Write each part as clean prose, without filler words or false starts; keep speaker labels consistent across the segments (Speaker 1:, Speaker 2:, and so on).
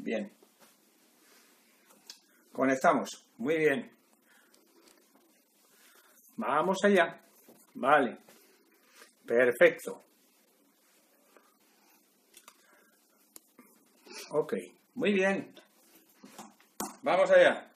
Speaker 1: Bien. Conectamos. Muy bien. Vamos allá. Vale. Perfecto. Ok. Muy bien. Vamos allá.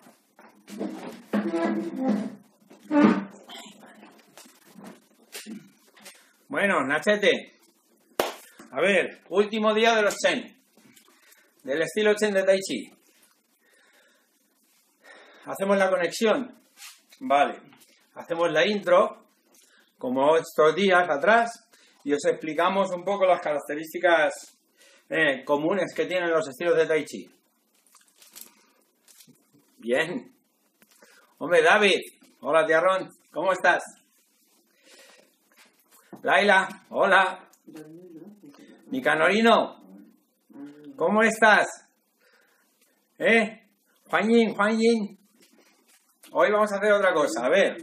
Speaker 1: Bueno, Nachete. A ver, último día de los Chen. Del estilo Chen de Tai Chi. Hacemos la conexión. Vale. Hacemos la intro, como estos días atrás, y os explicamos un poco las características comunes que tienen los estilos de Tai Chi. Bien. Hombre, David. Hola, Tiarrón. ¿Cómo estás? Laila. Hola. Nicanorino. ¿Cómo estás? Juan Yin. Hoy vamos a hacer otra cosa. A ver.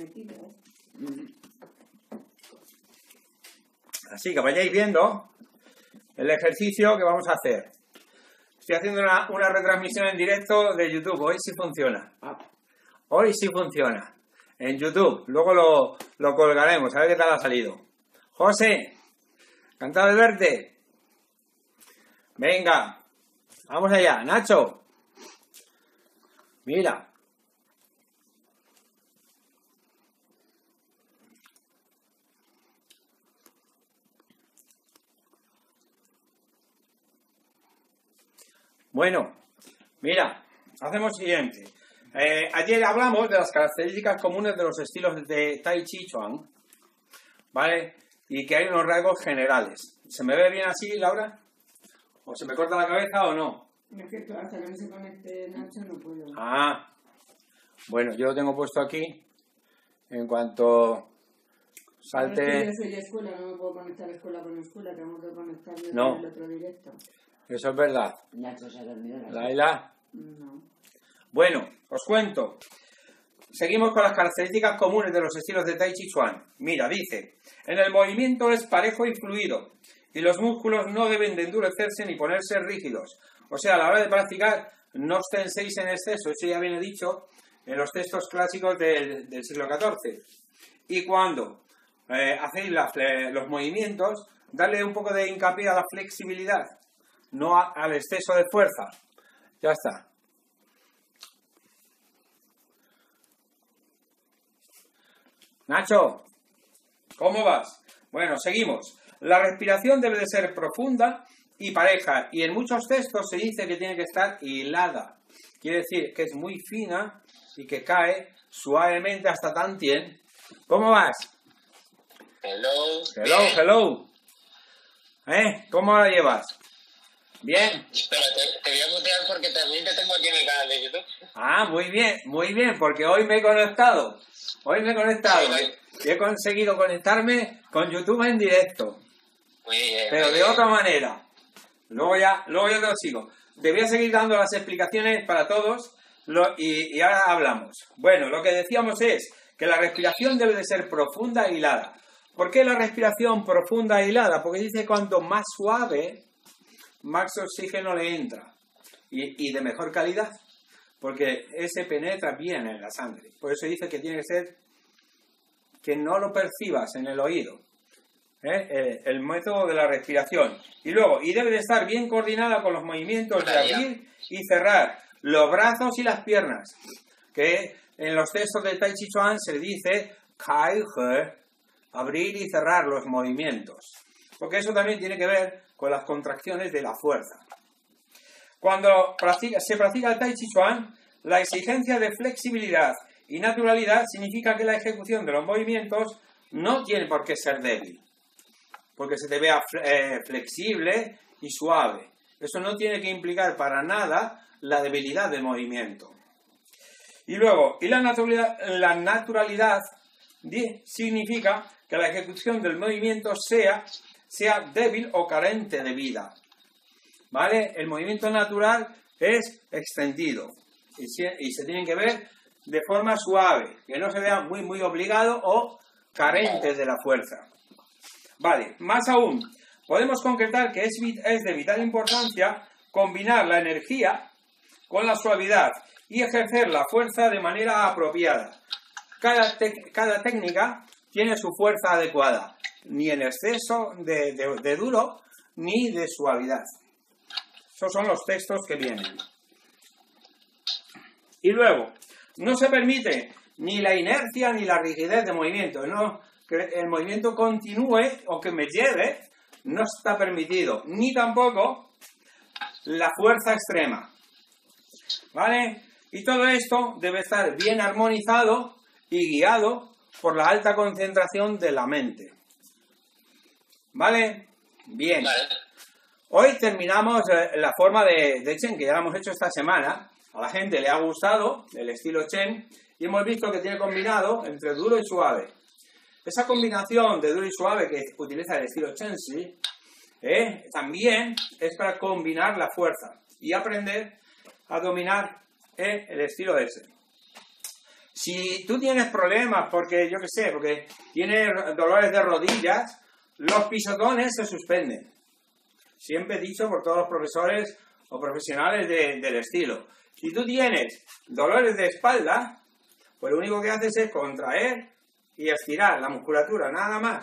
Speaker 1: Así que vayáis viendo el ejercicio que vamos a hacer. Estoy haciendo una retransmisión en directo de YouTube. Hoy sí funciona. Hoy sí funciona. En YouTube. Luego lo colgaremos. A ver qué tal ha salido. José. Encantado de verte. Venga. Vamos allá. Nacho. Mira. Bueno, mira, hacemos lo siguiente. Ayer hablamos de las características comunes de los estilos de Tai Chi Chuan, ¿vale? Y que hay unos rasgos generales. ¿Se me ve bien así, Laura? ¿O se me corta la cabeza o no?
Speaker 2: Es que hasta que no se conecte Nacho no puedo.
Speaker 1: Ah, bueno, yo lo tengo puesto aquí. En cuanto salte...
Speaker 2: Es que yo soy de escuela, no me puedo conectar escuela con escuela, tengo que conectarme
Speaker 1: No.
Speaker 2: con el otro directo.
Speaker 1: Eso es verdad.
Speaker 3: Nacho se ha dormido.
Speaker 1: Laila.
Speaker 2: No.
Speaker 1: Bueno, os cuento. Seguimos con las características comunes de los estilos de Tai Chi Chuan. Mira, dice, en el movimiento es parejo y fluido, y los músculos no deben de endurecerse ni ponerse rígidos. O sea, a la hora de practicar, no os tenséis en exceso. Eso ya viene dicho en los textos clásicos del siglo XIV. Y cuando hacéis los movimientos, darle un poco de hincapié a la flexibilidad, no al exceso de fuerza. Ya está. Nacho, ¿cómo vas? Bueno, seguimos. La respiración debe de ser profunda y pareja, y en muchos textos se dice que tiene que estar hilada. Quiere decir que es muy fina y que cae suavemente hasta Tantien. ¿Cómo vas?
Speaker 4: Hello.
Speaker 1: ¿Cómo la llevas? Bien.
Speaker 4: Espera, te voy a mutear porque también te tengo aquí en el canal de YouTube.
Speaker 1: Ah, muy bien, porque hoy me he conectado. Y he conseguido conectarme con YouTube en directo.
Speaker 4: Muy bien.
Speaker 1: Pero de otra manera. Luego ya te lo sigo. Te voy a seguir dando las explicaciones para todos y ahora hablamos. Bueno, lo que decíamos es que la respiración debe de ser profunda e hilada. ¿Por qué la respiración profunda e hilada? Porque dice cuanto más suave, más oxígeno le entra. Y de mejor calidad. Porque ese penetra bien en la sangre. Por eso dice que tiene que ser que no lo percibas en el oído. El método de la respiración. Y luego, debe de estar bien coordinada con los movimientos de abrir y cerrar los brazos y las piernas. Que en los textos de Tai Chi Chuan se dice kai he, abrir y cerrar los movimientos. Porque eso también tiene que ver con las contracciones de la fuerza. Cuando se practica el Tai Chi Chuan, la exigencia de flexibilidad y naturalidad significa que la ejecución de los movimientos no tiene por qué ser débil, porque se te vea flexible y suave. Eso no tiene que implicar para nada la debilidad del movimiento. Y luego, la naturalidad significa que la ejecución del movimiento sea débil o carente de vida. ¿Vale? El movimiento natural es extendido y se tienen que ver de forma suave, que no se vea muy obligado o carente de la fuerza. Vale, más aún, podemos concretar que es de vital importancia combinar la energía con la suavidad y ejercer la fuerza de manera apropiada. Cada técnica tiene su fuerza adecuada, ni en exceso de duro ni de suavidad. Esos son los textos que vienen. Y luego, no se permite ni la inercia ni la rigidez de movimiento. No, que el movimiento continúe o que me lleve no está permitido, ni tampoco la fuerza extrema. ¿Vale? Y todo esto debe estar bien armonizado y guiado por la alta concentración de la mente. ¿Vale? Bien.
Speaker 4: Vale.
Speaker 1: Hoy terminamos la forma de Chen, que ya la hemos hecho esta semana. A la gente le ha gustado el estilo Chen y hemos visto que tiene combinado entre duro y suave. Esa combinación de duro y suave que utiliza el estilo Chen Shi, también es para combinar la fuerza y aprender a dominar el estilo ese. Si tú tienes problemas porque, yo qué sé, porque tienes dolores de rodillas, los pisotones se suspenden. Siempre he dicho por todos los profesores o profesionales del estilo. Si tú tienes dolores de espalda, pues lo único que haces es contraer y estirar la musculatura, nada más.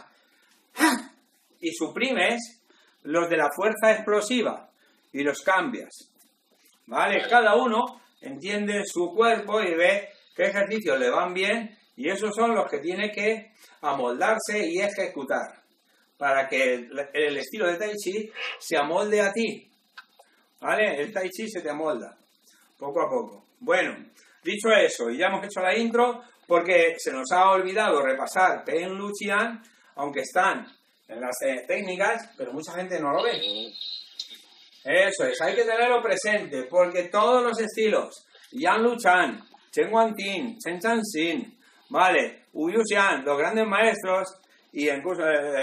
Speaker 1: Y suprimes los de la fuerza explosiva y los cambias. ¿Vale? Cada uno entiende su cuerpo y ve qué ejercicios le van bien y esos son los que tiene que amoldarse y ejecutar para que el estilo de Tai Chi se amolde a ti. ¿Vale? El Tai Chi se te amolda poco a poco. Bueno, dicho eso, y ya hemos hecho la intro porque se nos ha olvidado repasar Pen Lu Qian, aunque están en las técnicas, pero mucha gente no lo ve. Eso es, hay que tenerlo presente, porque todos los estilos, Yan Lu Chan, Chen Guantin, Chen Chan Xin, vale, Wu Yu Xian, los grandes maestros, y incluso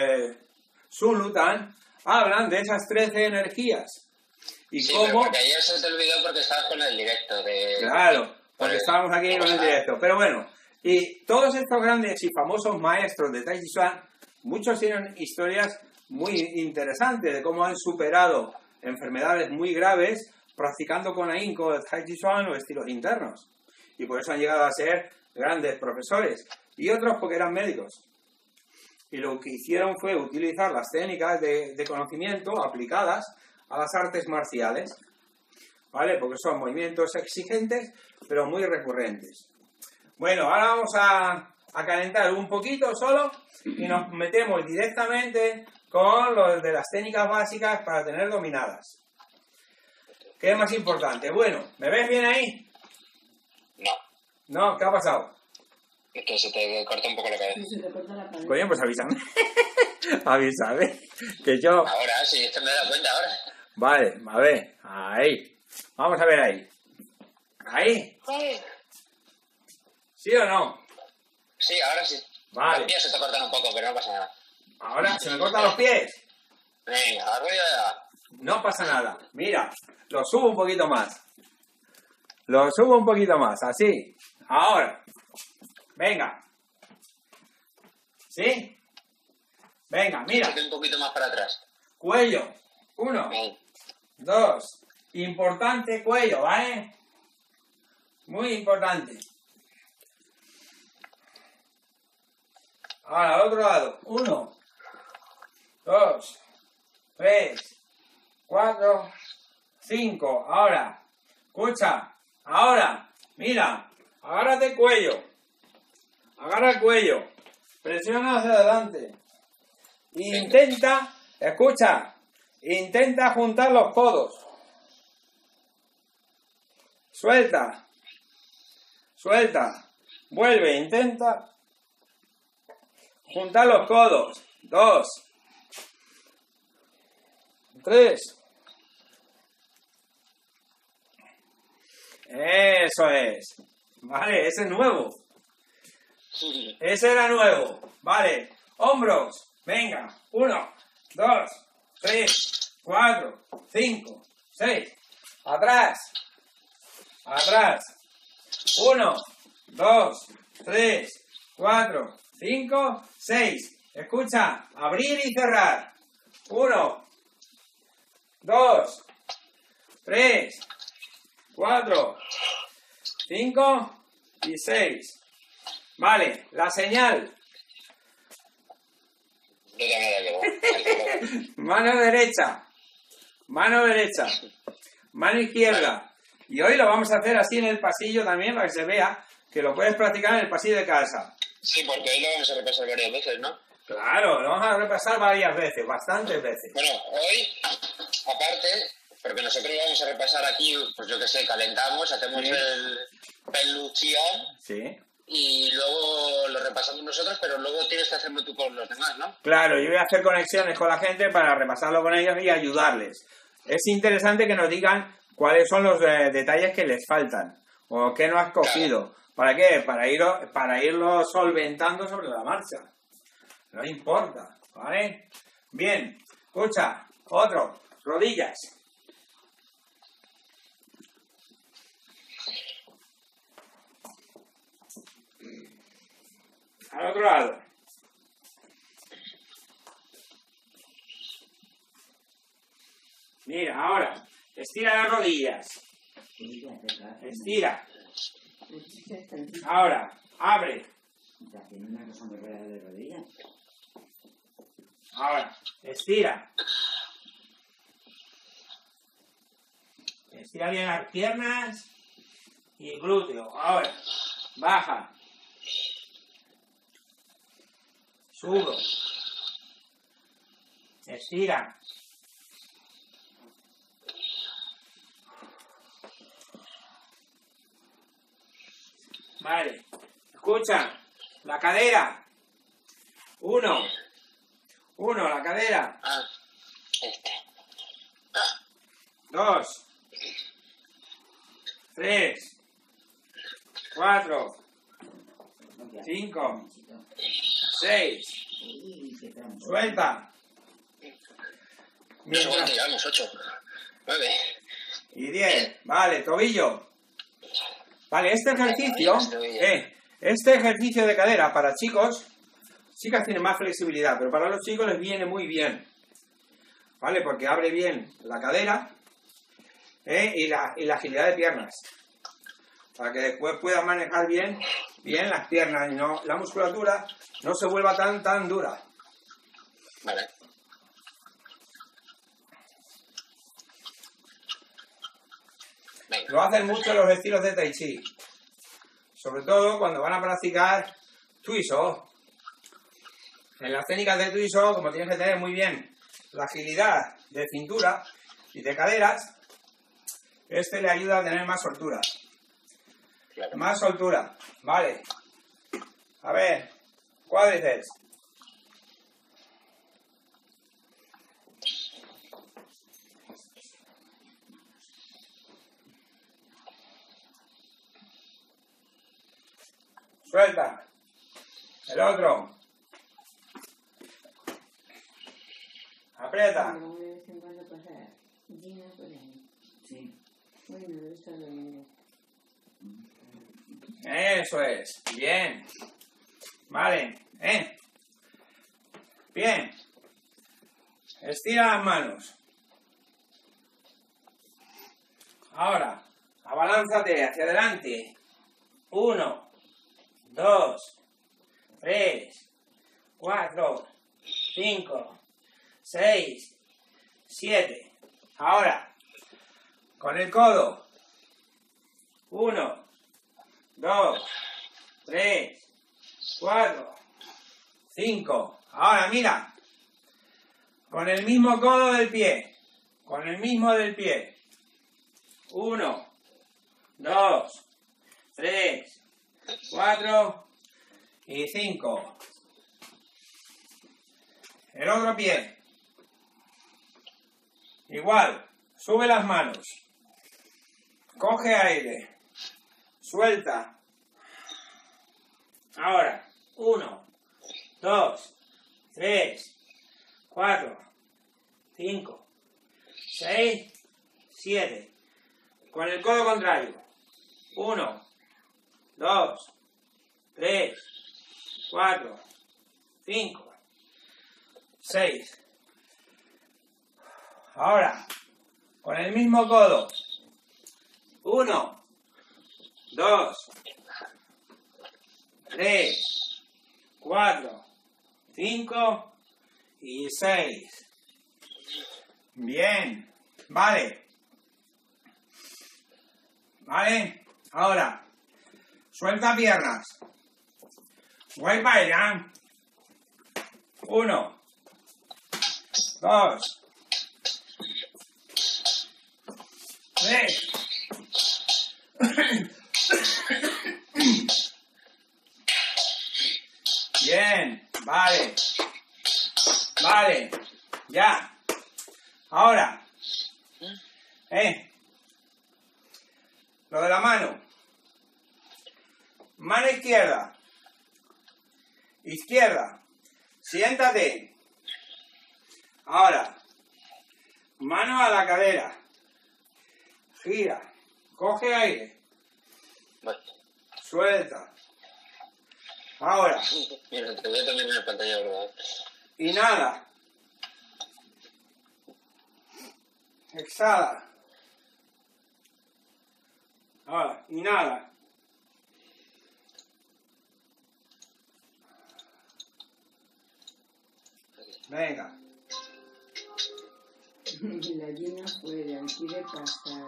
Speaker 1: Sun Lu Tan, hablan de esas 13 energías. Y
Speaker 4: sí,
Speaker 1: cómo...
Speaker 4: porque ayer se te olvidó porque estabas con el directo de...
Speaker 1: Claro, porque estábamos aquí con el directo. Pero bueno, y todos estos grandes y famosos maestros de Tai Chi Chuan, muchos tienen historias muy interesantes de cómo han superado enfermedades muy graves practicando con ahínco el Tai Chi Chuan o estilos internos. Y por eso han llegado a ser grandes profesores. Y otros porque eran médicos. Y lo que hicieron fue utilizar las técnicas de conocimiento aplicadas a las artes marciales, ¿vale? Porque son movimientos exigentes, pero muy recurrentes. Bueno, ahora vamos a calentar un poquito solo y nos metemos directamente con lo de las técnicas básicas para tener dominadas. ¿Qué es más importante? Bueno, ¿me ves bien ahí?
Speaker 4: No.
Speaker 1: ¿No? ¿Qué ha pasado?
Speaker 4: Es que se te corta un poco la cabeza.
Speaker 2: Sí, se te corta la cabeza.
Speaker 1: Coño, pues avísame. Avísame. Que yo...
Speaker 4: Ahora, sí, es que me he dado cuenta ahora.
Speaker 1: Vale, a ver. Ahí. Vamos a ver ahí. ¿Ahí? ¿Sí o no?
Speaker 4: Sí, ahora sí.
Speaker 1: Vale.
Speaker 4: Los pies se te cortan un poco, pero no pasa nada.
Speaker 1: Ahora, ¿se me cortan los pies?
Speaker 4: Venga, arriba.
Speaker 1: No pasa nada. Mira, lo subo un poquito más. Lo subo un poquito más, así. Ahora. Venga. ¿Sí? Venga, mira.
Speaker 4: Un poquito más para atrás.
Speaker 1: Cuello. 1, 2. Importante cuello, ¿vale? Muy importante. Ahora, al otro lado. 1, 2, 3, 4, 5. Ahora, escucha. Ahora, mira. Agárrate el cuello. Agarra el cuello. Presiona hacia adelante. Intenta, escucha. Intenta juntar los codos. Suelta. Suelta. Vuelve, intenta juntar los codos. 2, 3. Eso es. Vale, ese es nuevo. Ese era nuevo. Vale. Hombros. Venga. 1, 2, 3, 4, 5, 6. Atrás. Atrás. 1, 2, 3, 4, 5, 6. Escucha. Abrir y cerrar. 1, 2, 3, 4, 5 y 6. Vale, la señal.
Speaker 4: Yo también la llevo.
Speaker 1: Mano derecha. Mano derecha. Mano izquierda. Y hoy lo vamos a hacer así en el pasillo también para que se vea que lo puedes practicar en el pasillo de casa.
Speaker 4: Sí, porque hoy lo vamos a repasar varias veces, ¿no?
Speaker 1: Claro, lo vamos a repasar varias veces, bastantes veces.
Speaker 4: Bueno, hoy, aparte, porque nosotros vamos a repasar aquí, pues yo qué sé, calentamos, hacemos
Speaker 1: Sí.
Speaker 4: el peluchión
Speaker 1: Sí.
Speaker 4: y luego lo repasamos nosotros, pero luego tienes que hacerlo tú con los demás, ¿no?
Speaker 1: Claro, yo voy a hacer conexiones con la gente para repasarlo con ellos y ayudarles. Es interesante que nos digan cuáles son los detalles que les faltan o qué no has cogido. ¿Para qué? Para irlo solventando sobre la marcha. No importa, ¿vale? Bien, escucha, otro, rodillas. Al otro lado. Mira, ahora, estira las rodillas. Estira. Ahora, abre.
Speaker 2: Tiene una cosa muy rara de rodillas.
Speaker 1: Ahora, estira. Estira bien las piernas y glúteo. Ahora, baja. Subo. Estira. Vale. Escucha. La cadera. Uno, la cadera.
Speaker 4: Ah, este.
Speaker 1: 2, 3, 4, 5, 6. Suelta.
Speaker 4: No sé cuánto llevamos, 8, 9.
Speaker 1: Y 10. Vale, tobillo. Vale, este ejercicio de cadera para chicos, chicas tienen más flexibilidad, pero para los chicos les viene muy bien. ¿Vale? Porque abre bien la cadera y la agilidad de piernas. Para que después puedan manejar bien las piernas y no la musculatura no se vuelva tan dura.
Speaker 4: Vale. Venga.
Speaker 1: Lo hacen mucho los estilos de Tai Chi. Sobre todo cuando van a practicar Tuiso. En las técnicas de Tuiso, como tienes que tener muy bien la agilidad de cintura y de caderas, le ayuda a tener más soltura.
Speaker 4: Claro.
Speaker 1: Más soltura. Vale. A ver. Cuádriceps. Suelta. El otro. Aprieta.
Speaker 2: Como de vez en cuando pasa Gina por ahí.
Speaker 3: Sí.
Speaker 2: Bueno, esto lo mismo.
Speaker 1: Eso es. Bien. Vale. Bien. Estira las manos. Ahora, abalánzate hacia adelante. 1, 2, 3, 4, 5, 6, 7. Ahora, con el codo. 1, 2, 3, 4, 5. Ahora mira. Con el mismo codo del pie. Con el mismo del pie. 1, 2, 3, 4 y 5. El otro pie. Igual. Sube las manos. Coge aire. Suelta. Ahora. 1, 2, 3, 4, 5, 6, 7. Con el codo contrario. 1, 2, 3, 4, 5, 6. Ahora, Con el mismo codo. 1, 2, 3, 4, 5 y 6. Bien. Vale. Vale. Ahora, suelta piernas. Voy para allá. 1, 2, 3. Bien, vale. Vale, ya. Ahora. Lo de la mano. Mano izquierda. Izquierda. Siéntate. Ahora. Mano a la cadera. Gira. Coge aire.
Speaker 4: Vale.
Speaker 1: Suelta. Ahora.
Speaker 4: Mira, te voy a también en la pantalla, ¿verdad?
Speaker 1: Inhala. Exhala. Ahora, inhala. Venga.
Speaker 2: La gallina fuera, quiere pasar.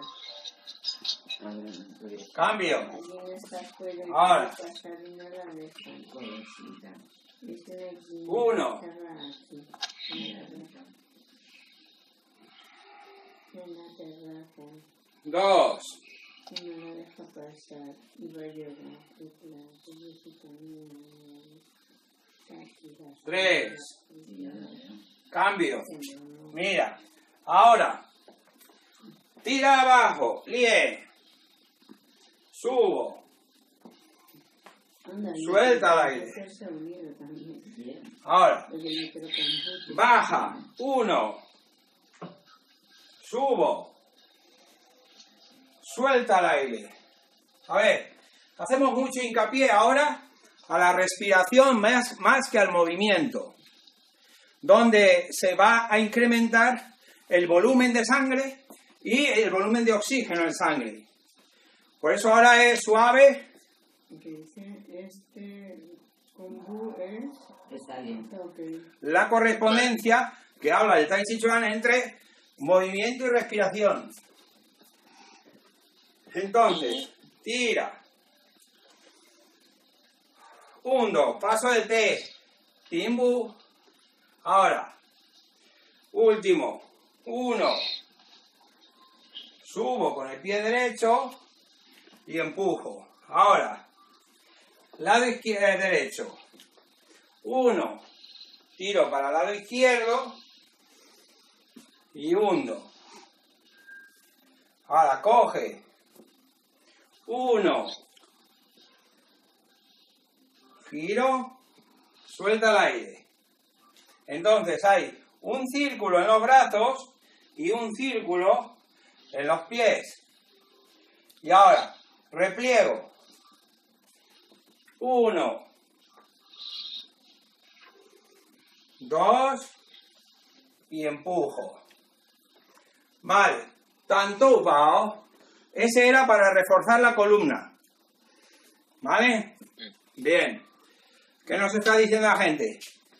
Speaker 1: Cambio.
Speaker 2: La gallina está fuera y
Speaker 1: Ahora.
Speaker 2: quiere pasar y no la dejan. Pobrecita. Es la gallina
Speaker 1: 1.
Speaker 2: que estaba aquí, en la terraza.
Speaker 1: 2.
Speaker 2: Y no la deja pasar. Y va a llorar. Y claro, pobrecita mía. Está aquí, va a
Speaker 1: 3. Cambio.
Speaker 2: no.
Speaker 1: Mira. Ahora. Tira abajo. Lie. Subo.
Speaker 2: Anda,
Speaker 1: Suelta el aire.
Speaker 2: hacerse unido también.
Speaker 1: Ahora.
Speaker 2: Porque yo creo que en
Speaker 1: Baja. 1. Subo. Suelta el aire. A ver. Hacemos mucho hincapié ahora a la respiración más que al movimiento. Donde se va a incrementar el volumen de sangre y el volumen de oxígeno en sangre. Por eso ahora es suave.
Speaker 2: que dice kombu es...
Speaker 3: Está bien.
Speaker 2: Okay.
Speaker 1: La correspondencia que habla el Tai Chi Chuan entre movimiento y respiración. Entonces, tira. 1, paso de T. Timbu. Ahora. Último. 1. Subo con el pie derecho y empujo. Ahora. Lado izquierdo, derecho. 1. Tiro para el lado izquierdo y hundo. Ahora coge. 1. Giro. Suelta el aire. Entonces hay un círculo en los brazos y un círculo en los pies. Y ahora repliego. 1. 2 y empujo. Vale, tanto bao. Ese era para reforzar la columna. ¿Vale? Bien. ¿Qué nos está diciendo la gente?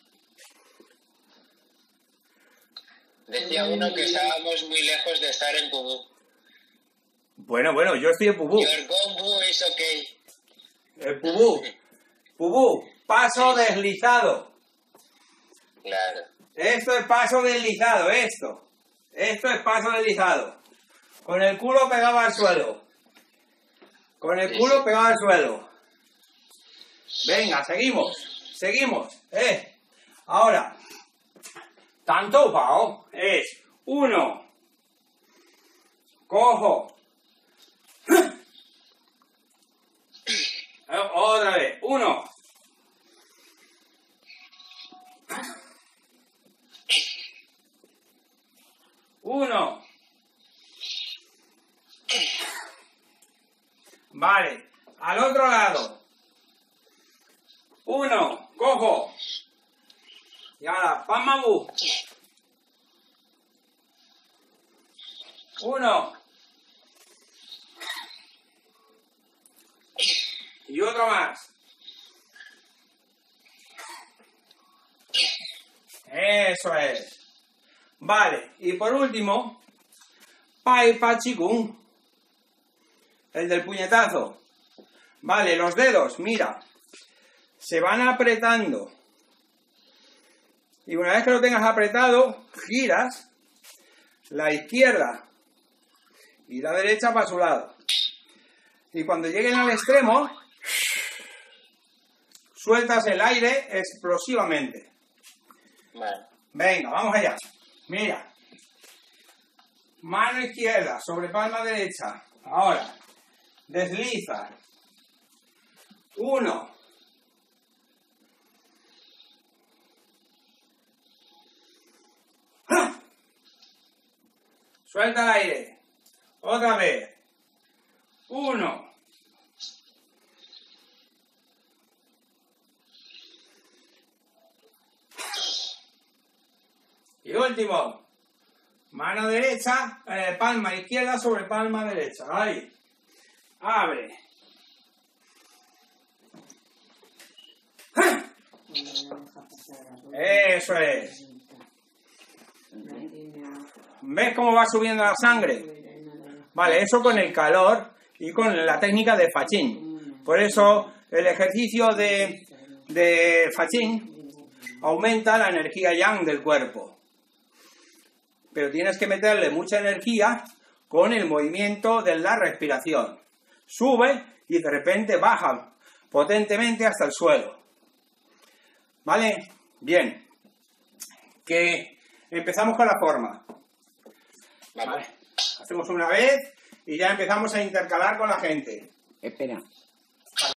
Speaker 4: Decía uno que estábamos muy lejos de estar en Pubú.
Speaker 1: Bueno, yo estoy en Pubú.
Speaker 4: Your kombu is okay.
Speaker 1: El Pubú. Pubú, paso deslizado.
Speaker 4: Claro.
Speaker 1: Esto es paso deslizado, esto. Esto es paso deslizado. Con el culo pegado al suelo. Con el culo pegado al suelo. Venga, seguimos. Ahora, tanto pao es 1. Cojo. Otra vez. 1. 1. Vale. Al otro lado. 1. Cojo. Y ahora, Pamabu. 1. Y otro más. Eso es. Vale, y por último, Pai Pa Chi Kung. El del puñetazo. Vale, los dedos, mira. Se van apretando. Y una vez que lo tengas apretado, giras la izquierda y la derecha para su lado. Y cuando lleguen al extremo, sueltas el aire explosivamente.
Speaker 4: Vale.
Speaker 1: Venga, vamos allá. Mira. Mano izquierda sobre palma derecha. Ahora. Desliza. 1. ¡Ah! Suelta el aire. Otra vez. 1. Y último. Mano derecha, palma izquierda sobre palma derecha. Ahí. Abre. Eso es. ¿Ves cómo va subiendo la sangre? Vale, eso con el calor y con la técnica de Fachín. Por eso el ejercicio de Fachín aumenta la energía yang del cuerpo. Pero tienes que meterle mucha energía con el movimiento de la respiración. Sube y de repente baja potentemente hasta el suelo. ¿Vale? Bien. Que empezamos con la forma. ¿Vale? Hacemos una vez y ya empezamos a intercalar con la gente.
Speaker 2: Espera.